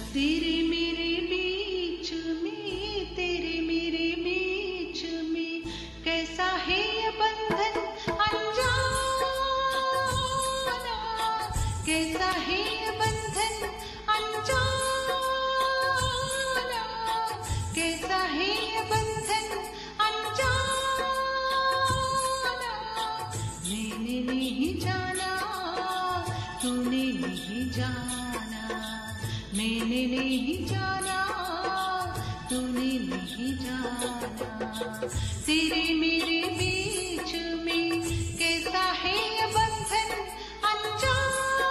तेरे मेरे बीच में, तेरे मेरे बीच में कैसा है ये बंधन अनजाना, कैसा है ये बंधन अनजाना, कैसा है ये बंधन अनजाना। मैंने नहीं जाना, तूने नहीं जाना, मैंने नहीं जाना, तूने नहीं जाना। तेरे मेरे बीच में कैसा है ये बंधन अनजाना।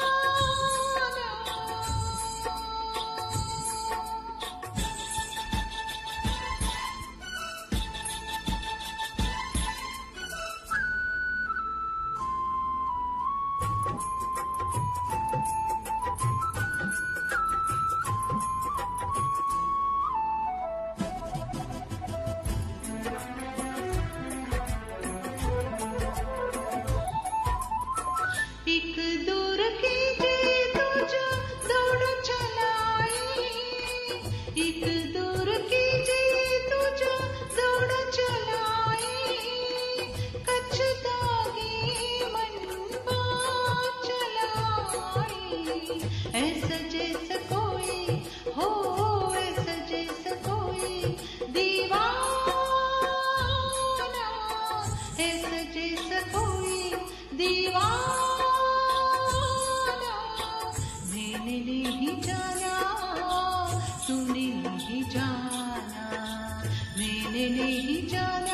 एक दूर की तुझ दौड़ चलाई, एक दूर की तुझ दौड़ चलाई, कच्छ दागी मन बात चलाई। ऐसा जैसा कोई हो, ऐसा जैसा कोई दीवाना, ऐसा जैसा कोई दीवाना। मैंने नहीं जाना, तूने नहीं जाना, मैंने नहीं जाना,